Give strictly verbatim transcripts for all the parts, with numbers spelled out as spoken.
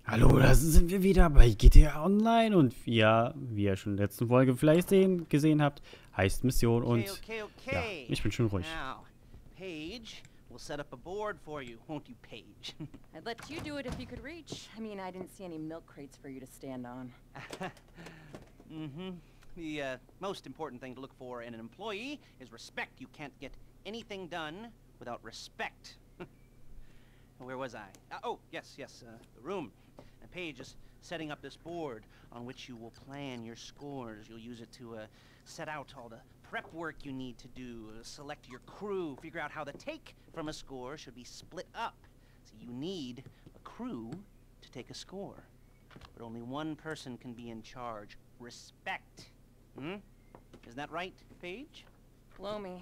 Hallo, da sind wir wieder bei G T A Online und ja, wie ihr schon in der letzten Folge vielleicht sehen, gesehen habt, heißt Mission und Okay, okay, ja, okay. ich bin schon ruhig. Now, Paige, we'll set up a board for you, won't you, Paige? I'd let you do it if you could reach. I mean, I didn't see any milk crates for you to stand on. Mm-hmm. The uh, most important thing to look for in an employee is respect. You can't get anything done without respect. Where was I? Uh, oh, yes, yes, uh, the room. And Paige is setting up this board on which you will plan your scores. You'll use it to uh, set out all the prep work you need to do, uh, select your crew, figure out how the take from a score should be split up. So you need a crew to take a score. But only one person can be in charge. Respect. Hmm? Isn't that right, Paige? Blow me.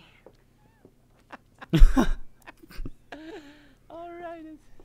All right.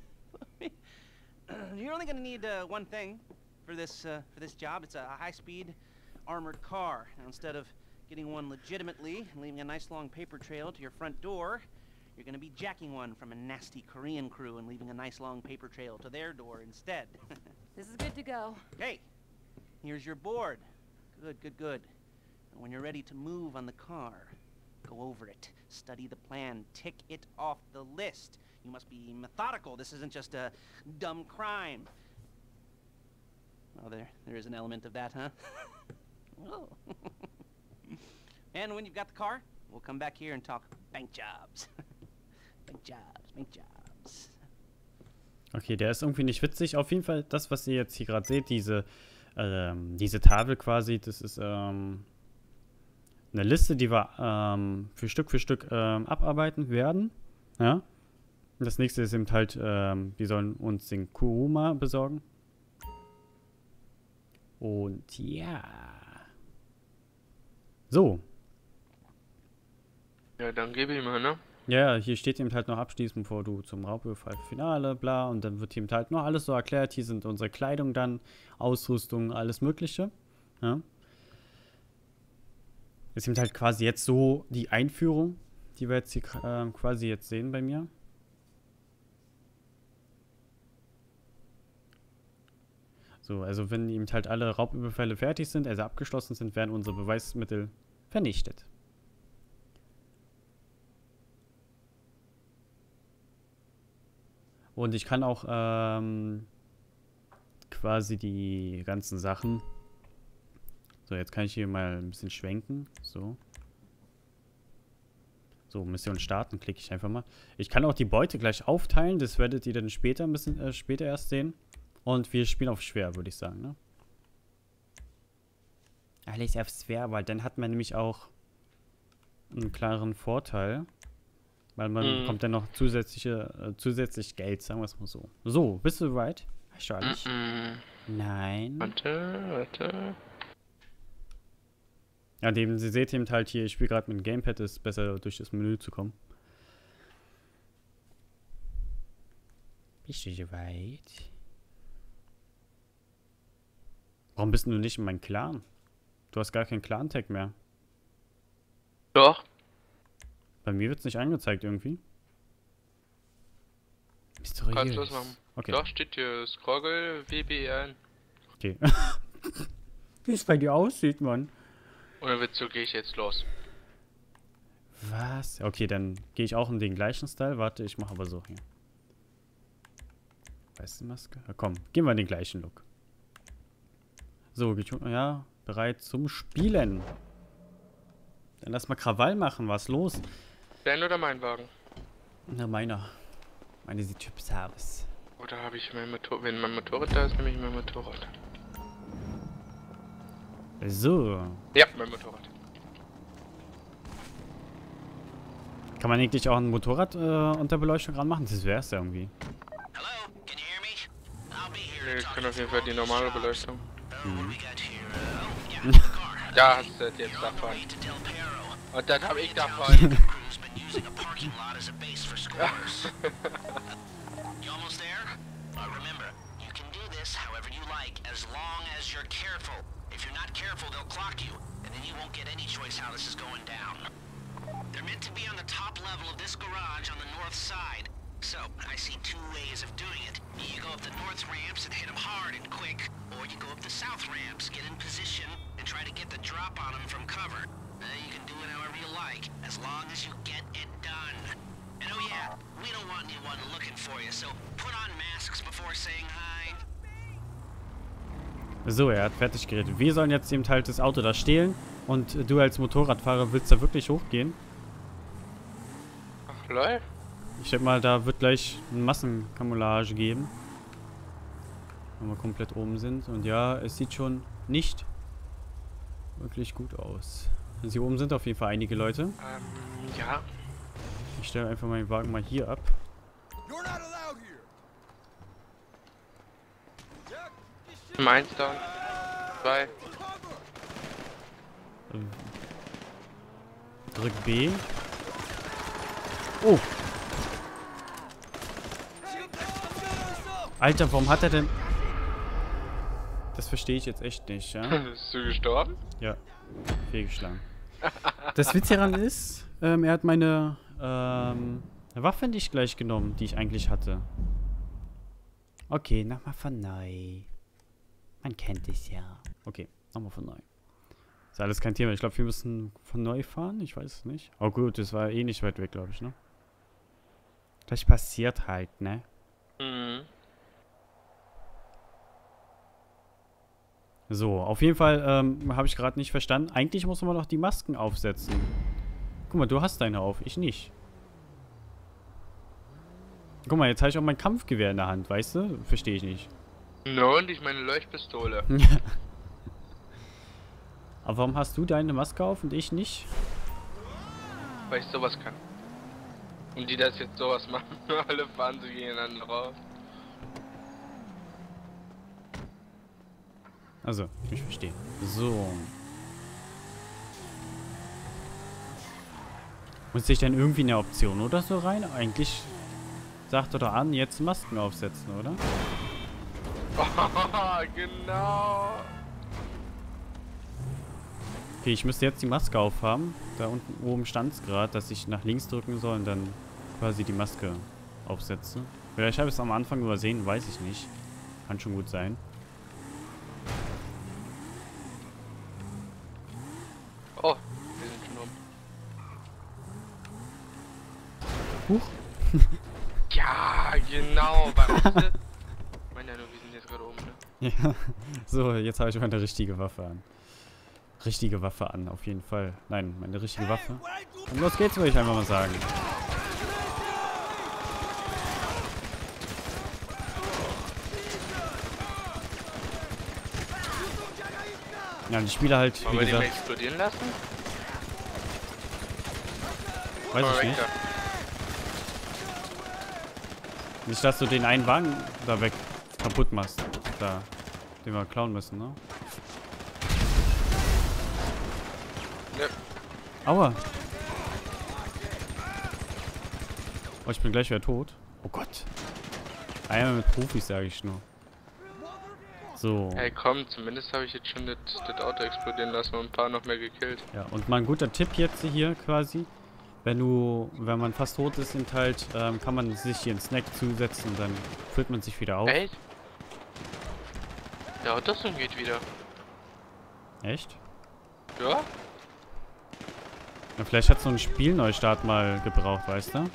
You're only going to need uh, one thing for this uh, for this job. It's a high-speed armored car. Now, instead of getting one legitimately and leaving a nice long paper trail to your front door, you're going to be jacking one from a nasty Korean crew and leaving a nice long paper trail to their door instead. This is good to go. Okay, here's your board. Good, good, good. And when you're ready to move on the car, go over it, study the plan, tick it off the list. You must be methodical. This isn't just a dumb crime. Oh, there, there is an element of that, huh? Oh. And when you've got the car, we'll come back here and talk bank jobs. Bank jobs, bank jobs. Okay, der ist irgendwie nicht witzig. Auf jeden Fall, das, was ihr jetzt hier gerade seht, diese, ähm, diese Tafel quasi, das ist ähm, eine Liste, die wir ähm, für Stück für Stück ähm, abarbeiten werden. Ja. Das nächste ist eben halt, ähm, wir sollen uns den Kuruma besorgen. Und ja. So. Ja, dann gebe ich mal, ne? Ja, hier steht eben halt noch abschließend, bevor du zum Raubüberfall Finale, bla. Und dann wird eben halt noch alles so erklärt. Hier sind unsere Kleidung dann, Ausrüstung, alles Mögliche. Ja. Ist eben halt quasi jetzt so die Einführung, die wir jetzt hier äh, quasi jetzt sehen bei mir. So, also wenn eben halt alle Raubüberfälle fertig sind, also abgeschlossen sind, werden unsere Beweismittel vernichtet. Und ich kann auch ähm, quasi die ganzen Sachen. So, jetzt kann ich hier mal ein bisschen schwenken. So. So, Mission starten, klicke ich einfach mal. Ich kann auch die Beute gleich aufteilen, das werdet ihr dann später ein bisschen äh, später erst sehen. Und wir spielen auf schwer, würde ich sagen, ne? Alles auf schwer, weil dann hat man nämlich auch einen klaren Vorteil. Weil man Mhm. bekommt dann noch zusätzliche, äh, zusätzlich Geld, sagen wir es mal so. So, bist du bereit? Wahrscheinlich. Mm-mm. Nein. Warte, warte. Ja, dem, Sie seht eben halt hier, ich spiele gerade mit dem Gamepad, ist besser durch das Menü zu kommen. Bist du soweit? Warum bist du nicht in meinem Clan? Du hast gar keinen Clan-Tag mehr. Doch. Bei mir wird es nicht angezeigt irgendwie. Kannst Mysteriös. du was machen. Okay. Doch, steht hier Scroggle W B ein. Okay. Wie es bei dir aussieht, Mann. Und dann wird so, gehe ich jetzt los. Was? Okay, dann gehe ich auch in den gleichen Style. Warte, ich mache aber so hier. Weiße Maske? Ja, komm, gehen wir in den gleichen Look. So, ja, bereit zum Spielen. Dann lass mal Krawall machen, was los? Dein oder mein Wagen? Na, meiner. Meine sieht hübsch aus. Oder habe ich mein Motorrad? Wenn mein Motorrad da ist, nehme ich mein Motorrad. So. Ja, mein Motorrad. Kann man eigentlich auch ein Motorrad äh, unter Beleuchtung ranmachen? Das wär's ja irgendwie. Hello, can you hear me? I'll be here. Nee, ich kann auf jeden Fall die normale Beleuchtung. Mhm. Da hast du das jetzt davon. Und dann habe ich davon. Using a parking lot as a base for scores. You almost there? Uh, remember, you can do this however you like as long as you're careful. If you're not careful, they'll clock you, and then you won't get any choice how this is going down. They're meant to be on the top level of this garage on the north side. So, I see two ways of doing it. You go up the north ramps and hit them hard and quick, or you go up the south ramps, get in position, and try to get the drop on them from cover. Uh, you can do it however you like, as long as you get it done. And oh yeah, we don't want anyone looking for you, so put on masks before saying hi. So, er hat fertig geredet. Wir sollen jetzt eben halt das Auto da stehlen und du als Motorradfahrer willst da wirklich hochgehen? Ach, lol. Ich denke mal, da wird gleich eine Massenkamouflage geben. Wenn wir komplett oben sind. Und ja, es sieht schon nicht wirklich gut aus. Also hier oben sind auf jeden Fall einige Leute. Ähm, ja. Ich stelle einfach meinen Wagen mal hier ab. Meins down. Zwei. Ähm, Drück B. Oh! Alter, warum hat er denn... Das verstehe ich jetzt echt nicht, ja? Bist du gestorben? Ja, fehlgeschlagen. Das Witz hieran ist, ähm, er hat meine ähm, Waffe nicht gleich genommen, die ich eigentlich hatte. Okay, nochmal von neu. Man kennt es ja. Okay, nochmal von neu. Ist alles kein Thema. Ich glaube, wir müssen von neu fahren. Ich weiß es nicht. Oh gut, das war eh nicht weit weg, glaube ich, ne? Das passiert halt, ne? Mhm. So, auf jeden Fall ähm, habe ich gerade nicht verstanden. Eigentlich muss man doch die Masken aufsetzen. Guck mal, du hast deine auf, ich nicht. Guck mal, jetzt habe ich auch mein Kampfgewehr in der Hand, weißt du? Verstehe ich nicht. No, und ich meine Leuchtpistole. Aber warum hast du deine Maske auf und ich nicht? Weil ich sowas kann. Und die das jetzt sowas machen, alle fahren sie gegeneinander raus. Also, ich verstehe. So. Muss ich denn irgendwie eine Option oder so rein? Eigentlich sagt er doch an, jetzt Masken aufsetzen, oder? Oh, genau. Okay, ich müsste jetzt die Maske aufhaben. Da unten oben stand es gerade, dass ich nach links drücken soll und dann quasi die Maske aufsetze. Vielleicht habe ich es am Anfang übersehen, weiß ich nicht. Kann schon gut sein. Oh, wir sind schon um. Huch. Ja, genau, weißt du? Ich meine ja nur, wir sind jetzt gerade oben, ne? Ja, so, jetzt habe ich meine richtige Waffe an. Richtige Waffe an, auf jeden Fall. Nein, meine richtige Waffe. Und los geht's, würde ich einfach mal sagen. Ja, und die Spiele halt, Wollen wie wir den mal gesagt, explodieren lassen? weiß Komm ich mal nicht. weg Nicht, dass du den einen Wagen da weg kaputt machst. Da, den wir klauen müssen, ne? da. Ja. Aua. Oh, ich bin gleich wieder tot. Oh Gott. Einmal mit Profis, sage ich nur. So. Hey komm, zumindest habe ich jetzt schon das, das Auto explodieren lassen und ein paar noch mehr gekillt. Ja, und mal ein guter Tipp jetzt hier quasi. Wenn du, wenn man fast tot ist, sind halt, ähm, kann man sich hier einen Snack zusetzen und dann füllt man sich wieder auf. Echt? Der Autosum geht wieder. Echt? Ja? Ja, vielleicht hat so ein Spielneustart mal gebraucht, weißt du?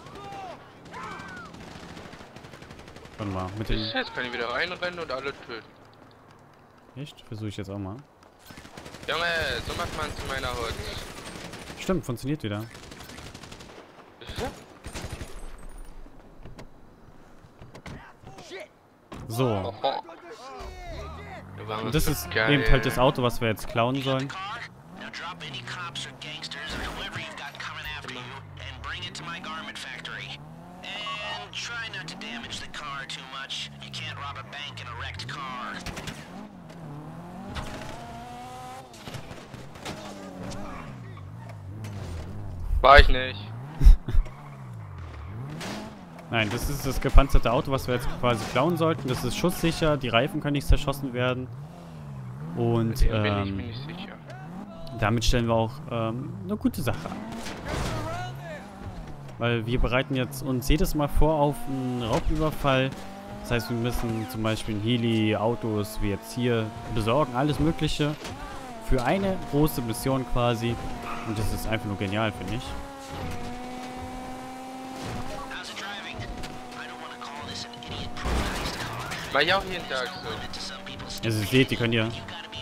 Warte mal, mit den... Jetzt kann ich wieder reinrennen und alle töten. Echt? Versuche ich jetzt auch mal. Junge, so macht man zu meiner Haut. Stimmt, funktioniert wieder. So. Oho. Und das ist eben halt das Auto, was wir jetzt klauen sollen. War ich nicht. Nein, das ist das gepanzerte Auto, was wir jetzt quasi klauen sollten. Das ist schusssicher, die Reifen können nicht zerschossen werden. Und Mit dem bin ich ähm, mir nicht sicher. damit stellen wir auch ähm, eine gute Sache an. Weil wir bereiten jetzt uns jedes Mal vor auf einen Raubüberfall. Das heißt, wir müssen zum Beispiel ein Heli, Autos, wie jetzt hier, besorgen, alles Mögliche. Für eine große Mission quasi. Und das ist einfach nur genial, finde ich. War ja auch jeden Tag so. Also ihr seht, die können ja...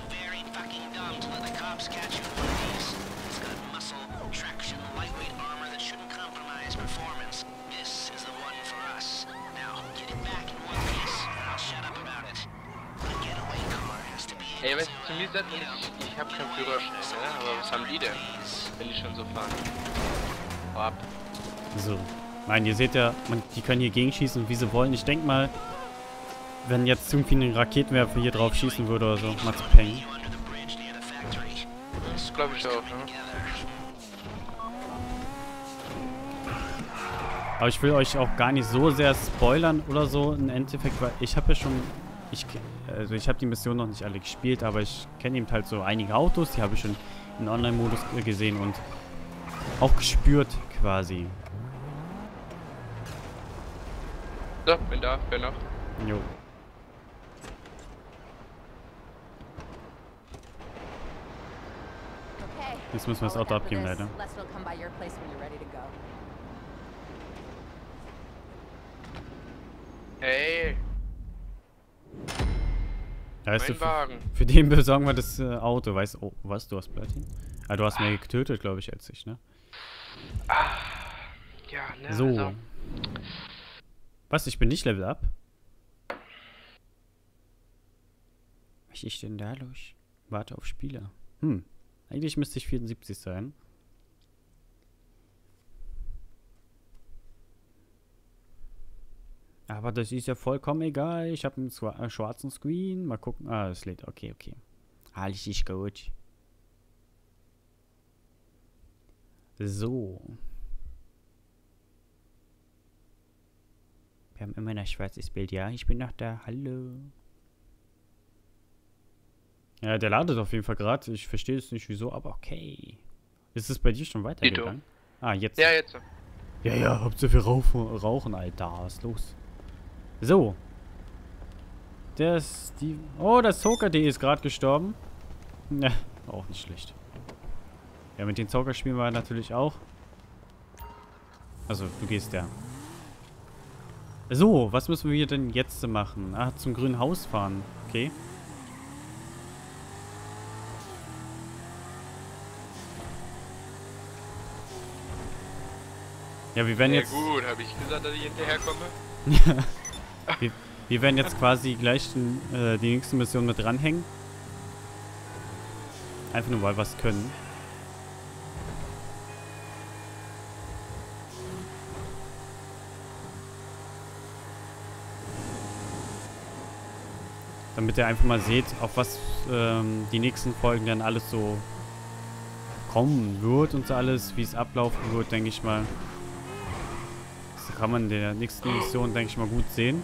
Ey, weißt du, zu mir sagt man, ich, ich hab keinen Führerschein, ne? Aber was haben die denn, wenn die schon so fahren? Hau ab. So. Nein, ihr seht ja, man, die können hier gegenschießen, wie sie wollen. Ich denke mal, wenn jetzt irgendwie ein Raketenwerfer hier drauf schießen würde oder so, macht's Peng. Das glaube ich auch, ne? Aber ich will euch auch gar nicht so sehr spoilern oder so im Endeffekt, weil ich habe ja schon... Ich, also ich habe die Mission noch nicht alle gespielt, aber ich kenne eben halt so einige Autos, die habe ich schon in Online-Modus gesehen und auch gespürt quasi. So, bin da, wer noch? Jo. Okay. Jetzt müssen wir das Auto abgeben, leider. Lester will come by your place when you're ready to go. Hey, Weißt du, mein für, Wagen. für den besorgen wir das äh, Auto. Weißt du, oh, was, du hast Platin? Ah, du hast mehr getötet, glaube ich, als ich, ne? Ah, ja, ne? So. Also. Was, ich bin nicht Level Up? Was ist denn da los? Warte auf Spieler. Hm. Eigentlich müsste ich vierundsiebzig sein. Aber das ist ja vollkommen egal. Ich habe einen äh, schwarzen Screen. Mal gucken. Ah, es lädt. Okay, okay. Alles ist gut. So. Wir haben immer noch schwarzes Bild. Ja, ich bin noch da. Hallo. Ja, der ladet auf jeden Fall gerade. Ich verstehe es nicht wieso, aber okay. Ist es bei dir schon weitergegangen? Ah, jetzt. Ja, jetzt. Ja, ja, Hauptsache wir rauchen, rauchen, Alter. Was ist los? So. Der ist die... Oh, der Zoker.de ist gerade gestorben. Ja, auch nicht schlecht. Ja, mit den Zoker spielen wir natürlich auch. Also, du gehst ja. So, was müssen wir denn jetzt machen? Ah, zum grünen Haus fahren. Okay. Ja, wir werden Ja jetzt... gut, habe ich gesagt, dass ich hinterherkomme? wir, wir werden jetzt quasi gleich äh, die nächste Mission mit dranhängen. Einfach nur, weil wir es können. Damit ihr einfach mal seht, auf was ähm, die nächsten Folgen dann alles so kommen wird und so alles, wie es ablaufen wird, denke ich mal. Das kann man in der nächsten Mission, denke ich mal, gut sehen.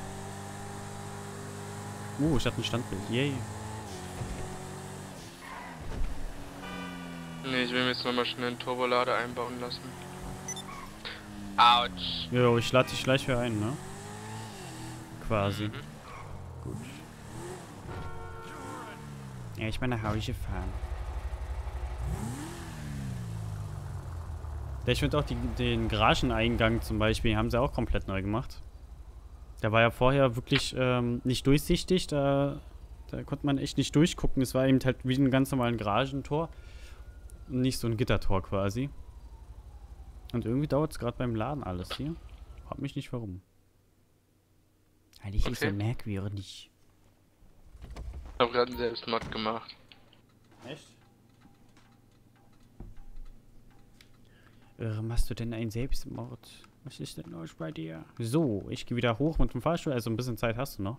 Uh, ich hatte ein Standbild. Yay. Ne, ich will mir jetzt nochmal schnell einen Turbolader einbauen lassen. Autsch. Jo, ich lade dich gleich wieder ein, ne? Quasi. Mhm. Gut. Ja, ich bin nach Hause gefahren. Ja, ich finde auch die, den Garageneingang zum Beispiel, haben sie auch komplett neu gemacht. Der war ja vorher wirklich ähm, nicht durchsichtig, da, da konnte man echt nicht durchgucken. Es war eben halt wie ein ganz normales Garagentor und nicht so ein Gittertor quasi. Und irgendwie dauert es gerade beim Laden alles hier. Frag mich nicht warum. Eigentlich ist Okay. so merkwürdig. Ich habe gerade einen Selbstmord gemacht. Echt? Warum machst du denn einen Selbstmord? Was ist denn los bei dir? So, ich gehe wieder hoch mit dem Fahrstuhl. Also ein bisschen Zeit hast du noch.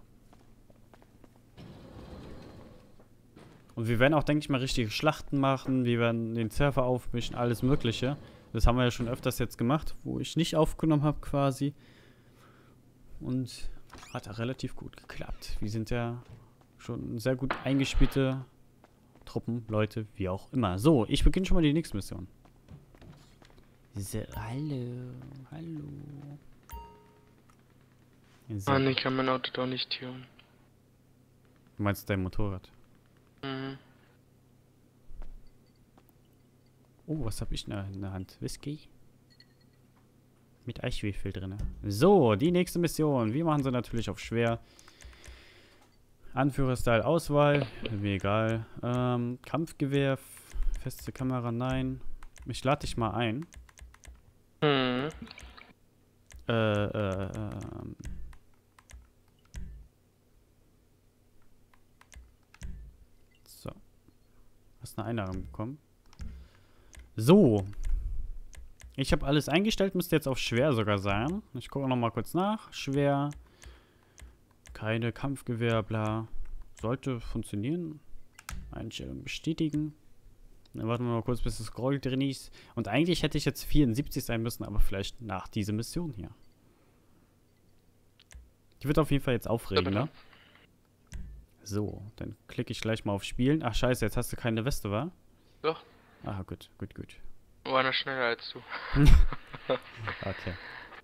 Und wir werden auch, denke ich mal, richtige Schlachten machen. Wir werden den Server aufmischen, alles Mögliche. Das haben wir ja schon öfters jetzt gemacht, wo ich nicht aufgenommen habe quasi. Und hat auch relativ gut geklappt. Wir sind ja schon sehr gut eingespielte Truppen, Leute, wie auch immer. So, ich beginne schon mal die nächste Mission. So, hallo. Hallo. So. Mann, ich kann mein Auto doch nicht tunen. Du meinst dein Motorrad? Mhm. Oh, was habe ich in der Hand? Whisky? Mit Eichwürfel drin. So, die nächste Mission. Wir machen sie natürlich auf schwer. Anführerstyle Auswahl. Mir egal. Ähm, Kampfgewehr. Feste Kamera, nein. Ich lade dich mal ein. Mhm. Äh, äh, ähm. So. Hast eine Einladung bekommen. So. Ich habe alles eingestellt, müsste jetzt auf schwer sogar sein. Ich gucke noch mal kurz nach. Schwer. Keine Kampfgewehr, bla. Sollte funktionieren. Einstellung bestätigen. Dann warten wir mal kurz, bis das Scroll drin ist. Und eigentlich hätte ich jetzt vierundsiebzig sein müssen, aber vielleicht nach dieser Mission hier. Die wird auf jeden Fall jetzt aufregen, ne? So, dann klicke ich gleich mal auf Spielen. Ach scheiße, jetzt hast du keine Weste, wa? Doch. Ah, gut, gut, gut. War noch schneller als du. Okay.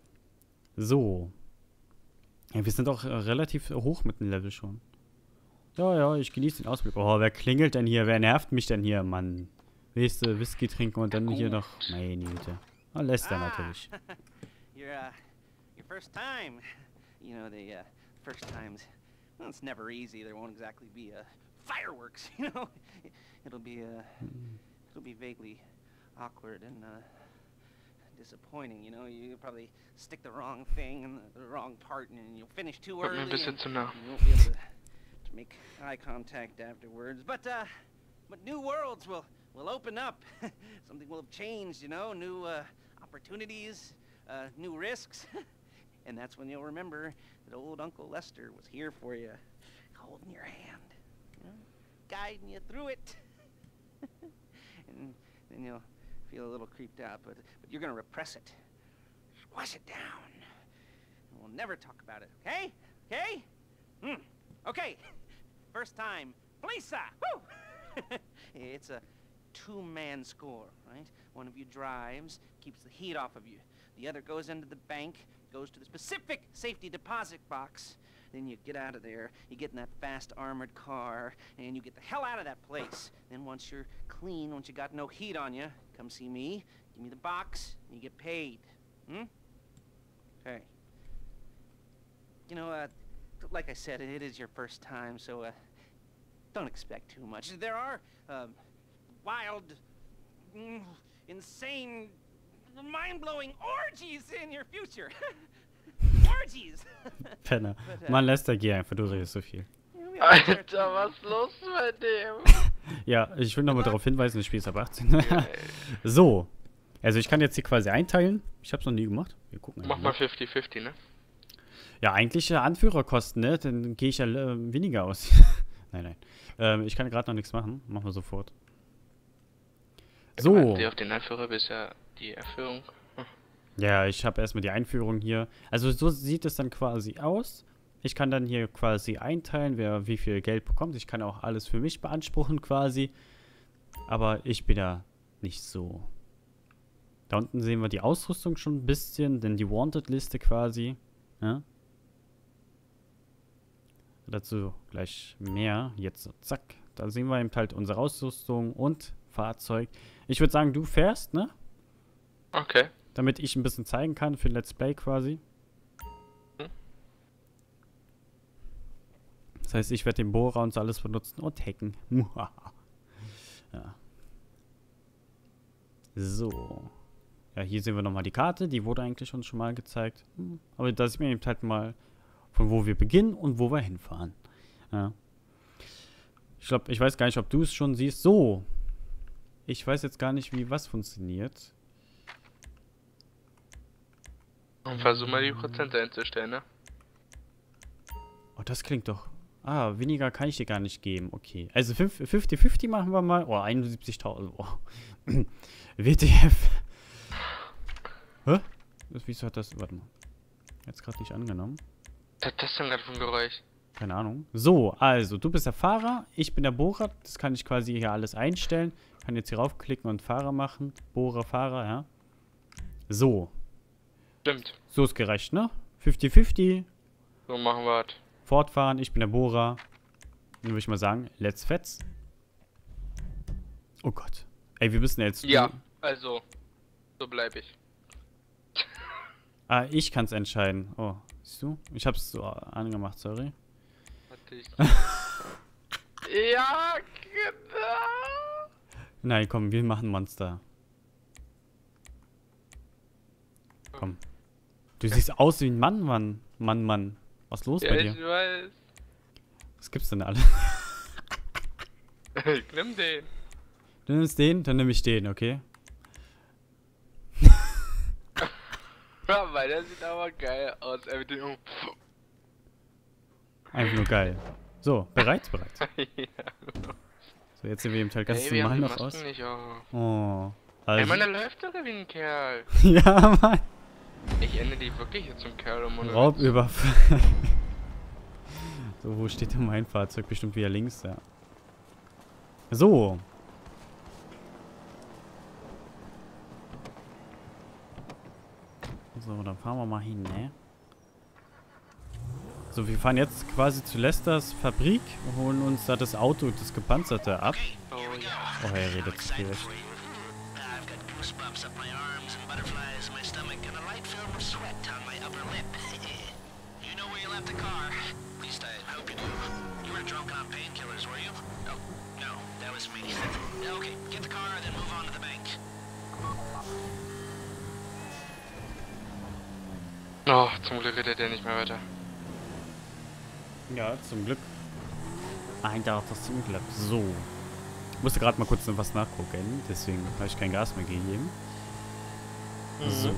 So. Ja, wir sind auch äh, relativ hoch mit dem Level schon. Ja, ja, ich genieße den Ausblick. Oh, wer klingelt denn hier? Wer nervt mich denn hier, Mann? Willst du Whisky trinken und dann hier noch... Meine Güte. Ah, Lester Ah, natürlich. your, uh, your first time. You know, the, uh, first times. Well, it's never easy. There won't exactly be, uh, fireworks, you know? It'll be, uh, it'll be vaguely awkward and, uh, disappointing, you know? You probably stick the wrong thing in the, the wrong part and you'll finish too Kommt mir early ein bisschen and zu nah. you won't be able to, to make eye contact afterwards. But, uh, but new worlds will, will open up. Something will have changed, you know? New, uh, opportunities, uh, new risks. And that's when you'll remember that old Uncle Lester was here for you, holding your hand, you know, guiding you through it. And then you'll feel a little creeped out, but, but you're gonna repress it. Squash it down. And we'll never talk about it, okay? Okay? Hmm. Okay. First time. Lisa! Woo! It's a two-man score, right? One of you drives, keeps the heat off of you. The other goes into the bank, goes to the specific safety deposit box. Then you get out of there, you get in that fast armored car, and you get the hell out of that place. Then once you're clean, once you got no heat on you, come see me, give me the box, and you get paid. Hmm? Okay. You know, uh, like I said, it is your first time, so, uh, don't expect too much. There are, um, wild, mm, insane, mind-blowing orgies in your future. Orgies. Penner. But, uh, Mann, Lester, geh einfach, du redest so viel. You'll be all right. Alter, was ist los bei dem? Ja, ich will nochmal darauf hinweisen, das Spiel ist ab achtzehn. So. Also ich kann jetzt hier quasi einteilen. Ich hab's noch nie gemacht. Wir gucken Mach mal einfach fifty fifty, ne? Ja, eigentlich äh, Anführerkosten, ne? Dann gehe ich ja äh, weniger aus. Nein, nein. Ähm, ich kann gerade noch nichts machen. Machen wir sofort. So. Die auf den Anführer bis ja die Erfüllung. Ja, ich habe erstmal die Einführung hier. Also so sieht es dann quasi aus. Ich kann dann hier quasi einteilen, wer wie viel Geld bekommt. Ich kann auch alles für mich beanspruchen quasi. Aber ich bin da nicht so. Da unten sehen wir die Ausrüstung schon ein bisschen, denn die Wanted-Liste quasi. Ja? Dazu gleich mehr. Jetzt so, zack. Da sehen wir eben halt unsere Ausrüstung und Fahrzeug. Ich würde sagen, du fährst, ne? Okay. Damit ich ein bisschen zeigen kann für Let's Play quasi. Hm. Das heißt, ich werde den Bohrer und so alles benutzen und hacken. Ja. So. Ja, hier sehen wir nochmal die Karte. Die wurde eigentlich uns schon mal gezeigt. Hm. Aber da sieht man eben halt mal, von wo wir beginnen und wo wir hinfahren. Ja. Ich glaube, ich weiß gar nicht, ob du es schon siehst. So. Ich weiß jetzt gar nicht, wie was funktioniert. Versuch mal die Prozente einzustellen, ne? Oh, das klingt doch... Ah, weniger kann ich dir gar nicht geben. Okay. Also fünfzig fünfzig machen wir mal. Oh, einundsiebzigtausend. Oh. W T F. Hä? Das, wieso hat das... Warte mal. Jetzt gerade nicht angenommen. Was hat das denn gerade für ein Geräusch? Keine Ahnung. So, also, du bist der Fahrer. Ich bin der Bohrer. Das kann ich quasi hier alles einstellen. Kann jetzt hier raufklicken und Fahrer machen. Bohrer, Fahrer, ja. So. Stimmt. So ist gerecht, ne? fünfzig fünfzig. So machen wir es. Fortfahren. Ich bin der Bohrer. Dann würde ich mal sagen, let's fetz. Oh Gott. Ey, wir müssen jetzt... Ja, also, so bleibe ich. Ah, ich kann es entscheiden. Oh, siehst du? Ich hab's so angemacht, sorry. Warte ich. Ja, genau. Nein, komm, wir machen Monster. Komm. Du siehst aus wie ein Mann, Mann. Mann, Mann. Was ist los Ja, bei dir? ich weiß. Was gibt's denn alle? Nimm den. Du nimmst den, dann nehme ich den, okay? Ja, weil der sieht aber geil aus. Einfach Einfach nur geil. So, bereit? Bereit. ja. So, jetzt sind wir im Teil. Kannst Ey, du wir mal haben die noch aus? Masken nicht auf. Oh. Ey, Also. Mann, der läuft doch wie ein Kerl. Ja, Mann. Ich ende die wirklich jetzt zum Kerl um ohne Witz. Raubüberfall. So, wo steht denn mein Fahrzeug? Bestimmt wieder links, ja. So. So, dann fahren wir mal hin, ne? So, wir fahren jetzt quasi zu Lesters Fabrik und holen uns da das Auto, das gepanzerte, ab. Oh ja. Oh, er redet zu viel. echt. I've got goosebumps up my arms and butterflies in my stomach and a light film of sweat on my upper lip. You know where you left the car? At least I hope you do. You were drunk on painkillers, were you? Oh, no, that was me. Okay, get the car and then move on to the bank. Oh, zum Glück redet der nicht mehr weiter. Ja, zum Glück. Ein Tag das zum Glück. So. Ich musste gerade mal kurz noch was nachgucken, deswegen habe ich kein Gas mehr gegeben. Mhm. So.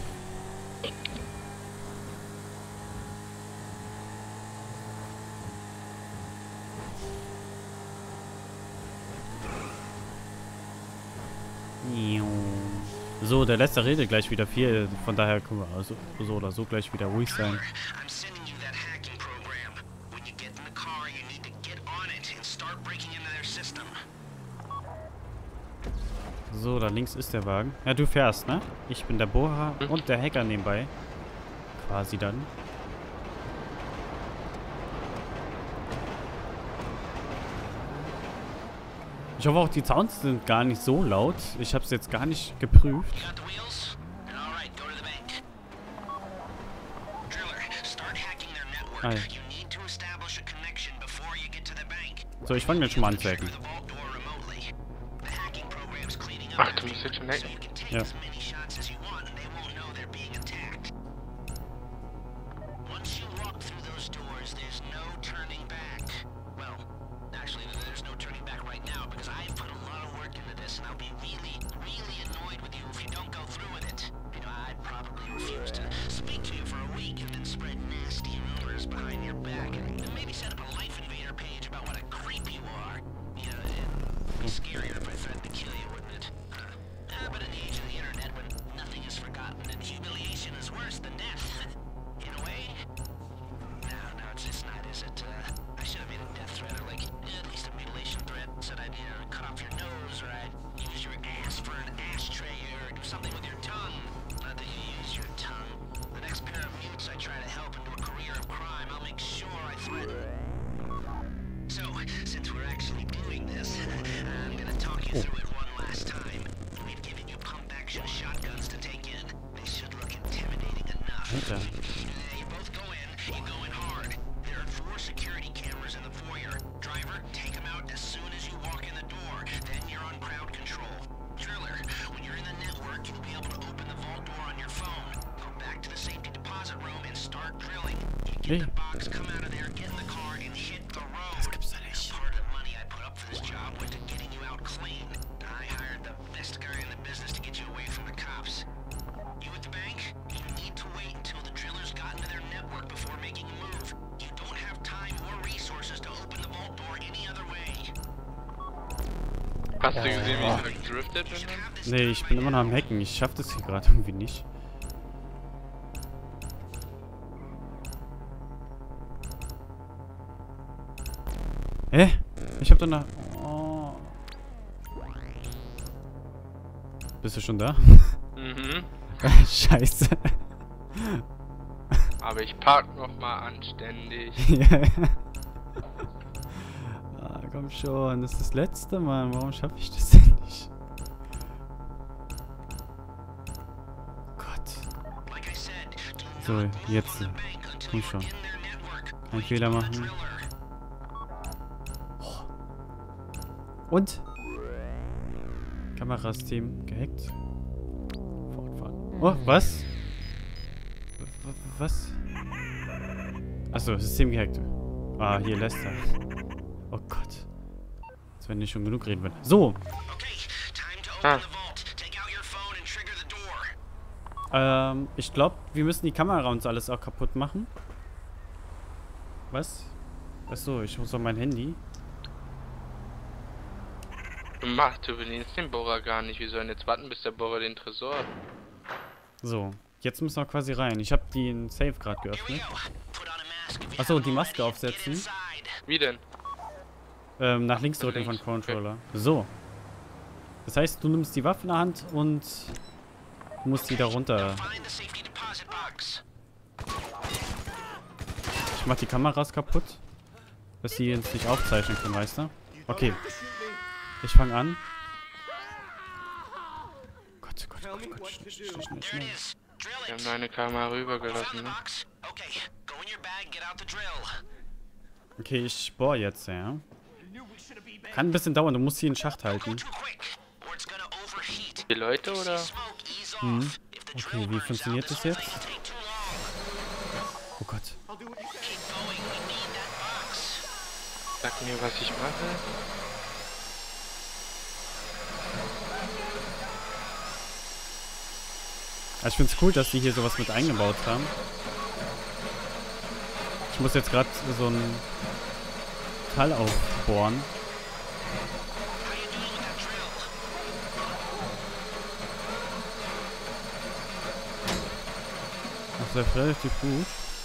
So, der letzte redet gleich wieder viel, von daher können wir also so oder so gleich wieder ruhig sein. I'm sending you that hacking program. When you get in the car, you need to get on it and start breaking into their system. So, da links ist der Wagen. Ja, du fährst, ne? Ich bin der Bohrer Hm. und der Hacker nebenbei. Quasi dann. Ich hoffe auch, die Sounds sind gar nicht so laut. Ich habe es jetzt gar nicht geprüft. You got the wheels? All right, go to the bank. Driller, start hacking their network. Ah, ja. You need to establish a connection before you get to the bank. So, ich fange jetzt schon mal an zu hacken. The vault door remotely. The hacking program's cleaning up Ach, du everything, musst jetzt schon so hacken. you can take Ja. as many shots as you want and they won't know they're being attacked. Once you walk through those doors, there's no turning back. Well, actually, there's no turning back right now because I've put a lot of work into this and I'll be really, really annoyed with you if you don't go through with it. You know, I'd probably refuse to speak to you for a week and then spread nasty rumors behind your back and maybe set up a Life Invader page about what a creep you are. You know, it'd be scarier if I threatened to kill you, wouldn't it? Huh. Ah, but in the age of the internet when nothing is forgotten and humiliation is worse than death, in a way. No, no, it's, it's not, is it? Uh, I should have made a death threat or like at least a mutilation threat. Said I'd you know, cut off your nose or I'd use your ass for an ashtray or do something with your tongue. Not that you use your tongue. The next pair of mutes I try to help into a career of crime, I'll make sure I threaten. So, since we're actually doing this, I'm gonna talk you through it one last time. We've given you pump-action shotguns to take in. They should look intimidating enough. Alter. You both go in, you go in hard. There are four security cameras in the foyer. Driver, take them out as soon as you walk in the door. Then you're on crowd control. Driller, when you're in the network, you'll be able to open the vault door on your phone. Go back to the safety deposit room and start drilling. You get Hey. the box, come out of there, get in the car, and hit the road. Part of the money I put up for this job went to getting you out clean. I hired the best guy in the business to get you away from the cops. You at the bank? You need to wait until the drillers got into their network before making a move. You don't have time or resources to open the vault door any other way. Hast du gesehen, wie ich gedriftet You should bin? have this Nee, done ich by bin immer noch am now. Hacken. Ich schaff das hier gerade irgendwie nicht. Hä? Ich hab doch noch... Oh. Bist du schon da? Mhm. Scheiße. Aber ich park noch mal anständig. Ja, ja. Ah, komm schon, das ist das letzte Mal. Warum schaffe ich das denn nicht? Gott. So, jetzt. Komm schon. Kein Fehler machen. Oh. Und? Kamerasystem gehackt. Fortfahren. Oh, was? W- Was? Achso, System gehackt. Ah, hier lässt er. Oh Gott. Als wenn nicht schon genug reden würde. So. Ah. Ähm, ich glaube, wir müssen die Kamera uns alles auch kaputt machen. Was? Achso, ich muss auf mein Handy. Du machst, du bedienst den Bohrer gar nicht. Wir sollen jetzt warten, bis der Bohrer den Tresor... So, jetzt müssen wir quasi rein. Ich habe den Safe gerade geöffnet. Achso, die Maske aufsetzen. Wie denn? Ähm, nach links drücken von Controller. So. Das heißt, du nimmst die Waffe in der Hand und du musst die da runter. Ich mach die Kameras kaputt, dass sie uns nicht aufzeichnen können, weißt du? Okay. Ich fange an. Gott, Gott, Gott, Gott. Schnell, schnell, schnell, schnell. Wir haben eine Kamera rübergelassen, ne? Okay, ich bohr jetzt, ja. Kann ein bisschen dauern, du musst hier einen Schacht halten. Die Leute, oder? Hm. Okay, wie funktioniert das jetzt? Oh Gott. Sag mir, was ich mache. Also ich finde es cool, dass die hier sowas mit eingebaut haben. Ich muss jetzt gerade so ein Teil aufbohren. Das läuft relativ gut.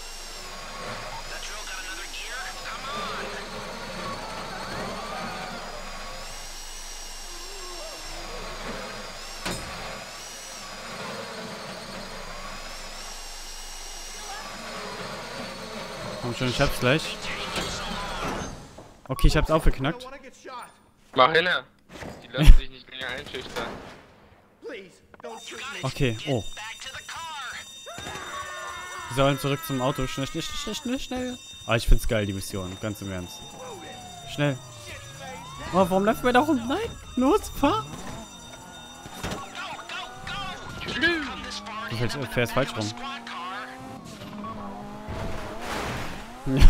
Komm schon, ich hab's gleich. Okay, ich hab's aufgeknackt. Mach hin! Die lassen sich nicht länger einschüchtern. Okay, oh. Wir sollen zurück zum Auto. Schnell, schnell, schnell, schnell, schnell. Ah, ich find's geil, die Mission. Ganz im Ernst. Schnell. Oh, warum läuft mir da rum? Nein! Los, fahr! Du fährst, fährst falsch rum. Ja.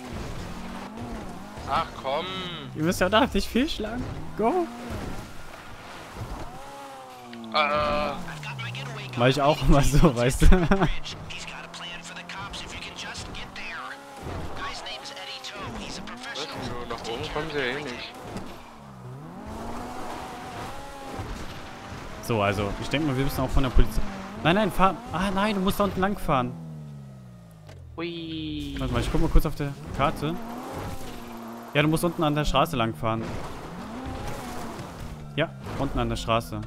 Ach komm! Ihr müsst ja da nicht fehlschlagen. Go! Ah, Mach ich auch immer so, weißt du? was? Nur nach oben kommen sie ja eh nicht. So, also, ich denke mal, wir müssen auch von der Polizei... Nein, nein, fahr... Ah, nein, du musst da unten lang fahren. Hui. Warte mal, ich guck mal kurz auf der Karte. Ja, du musst unten an der Straße lang fahren. Ja, unten an der Straße.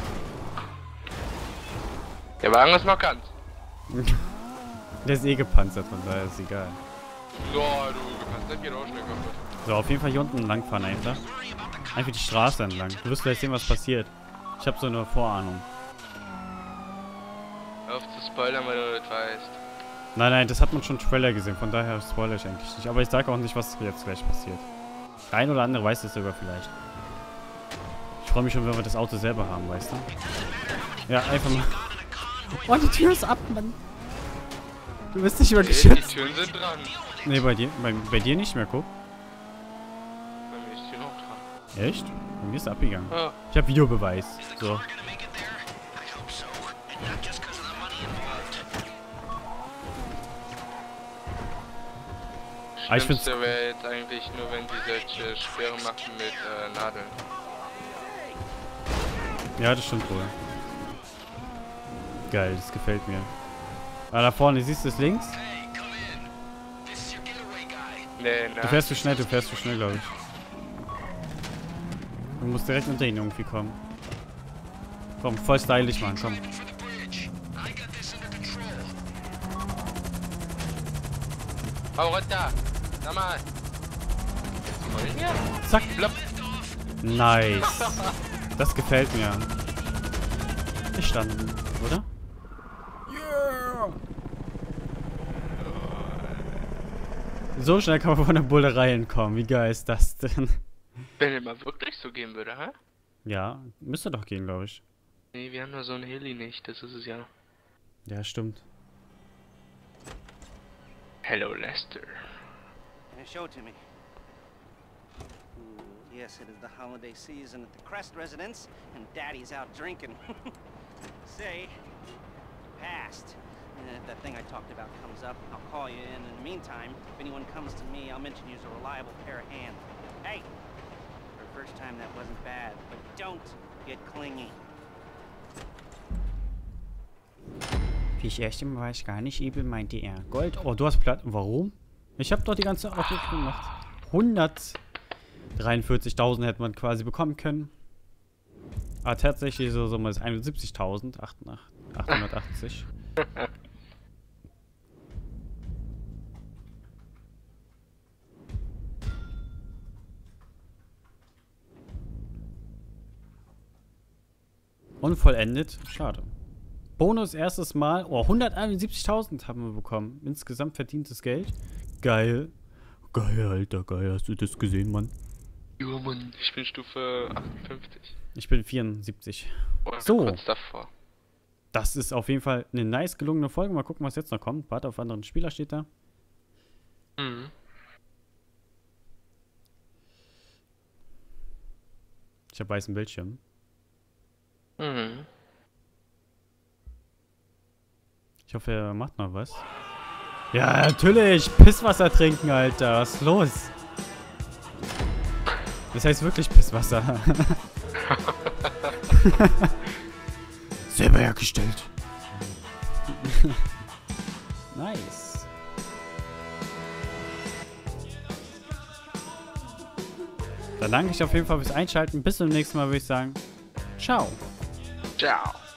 Der Wagen ist markant. Der ist eh gepanzert, von daher ist egal. So, du gepanzert geht auch schnell kaputt. So, auf jeden Fall hier unten lang fahren einfach. Einfach die Straße entlang. Du wirst gleich sehen, was passiert. Ich habe so eine Vorahnung. Hör auf zu spoilern, weil du das weißt. Nein, nein, das hat man schon im Trailer gesehen. Von daher spoilere ich eigentlich nicht. Aber ich sage auch nicht, was jetzt gleich passiert. Der ein oder andere weiß es sogar vielleicht. Ich freue mich schon, wenn wir das Auto selber haben, weißt du? Ja, einfach mal... Oh, die Tür ist ab, Mann. Du bist nicht mehr Ey, geschützt. die Türen sind dran. Nee, bei dir, bei, bei dir nicht mehr, guck. Bei mir ist die noch dran. Echt? Bei mir ist er abgegangen. Ja. Ich habe Videobeweis. So. Ah, ich find's- Schlimmste wäre jetzt eigentlich nur, wenn die solche Speere machen mit äh, Nadeln. Ja, das stimmt wohl. Geil, das gefällt mir. Ah, da vorne, siehst du es links? Nee, na. Du fährst zu schnell, du fährst zu schnell, glaube ich. Du musst direkt unter ihn irgendwie kommen. Komm, voll stylisch, Mann, komm. Hau runter! Sag mal! Wollen wir? Zack. Blopp! Nice. Das gefällt mir. Bestanden, oder? Yeah. So schnell kann man von der Bullerei entkommen. Wie geil ist das denn? Wenn er mal wirklich so gehen würde, hä? Ja, müsste doch gehen, glaube ich. Nee, wir haben nur so ein Heli nicht, das ist es ja. Ja, stimmt. Hello, Lester. Show it to me. Ooh, yes, it is the holiday season at the Crest residence, and Daddy's out drinking. Say, passed. And if that thing I talked about comes up, I'll call you in. In the meantime, if anyone comes to me, I'll mention you as a reliable pair of hands. Hey, for the first time that wasn't bad, but don't get clingy. Fürs erste Mal war ich gar nicht übel, meinte er. Gold? Oh, du hast Platt. Warum? Ich habe doch die ganze Aufgabe gemacht. hundertdreiundvierzigtausend hätte man quasi bekommen können. Aber tatsächlich so Summe ist einundsiebzigtausend. achthundertachtzig. Unvollendet. Schade. Bonus erstes Mal. Oh, hunderteinundsiebzigtausend haben wir bekommen. Insgesamt verdientes Geld. Geil. Geil, Alter, geil. Hast du das gesehen, Mann? Ja, Mann, ich bin Stufe achtundfünfzig. Ich bin vierundsiebzig. Oh, So. Kurz davor. Das ist auf jeden Fall eine nice gelungene Folge. Mal gucken, was jetzt noch kommt. Warte auf anderen Spieler steht da. Mhm. Ich habe weißen Bildschirm. Mhm. Ich hoffe, er macht mal was. Ja, natürlich. Pisswasser trinken, Alter. Was ist los? Das heißt wirklich Pisswasser. Selber hergestellt. Nice. Dann danke ich auf jeden Fall fürs Einschalten. Bis zum nächsten Mal, würde ich sagen. Ciao. Ciao.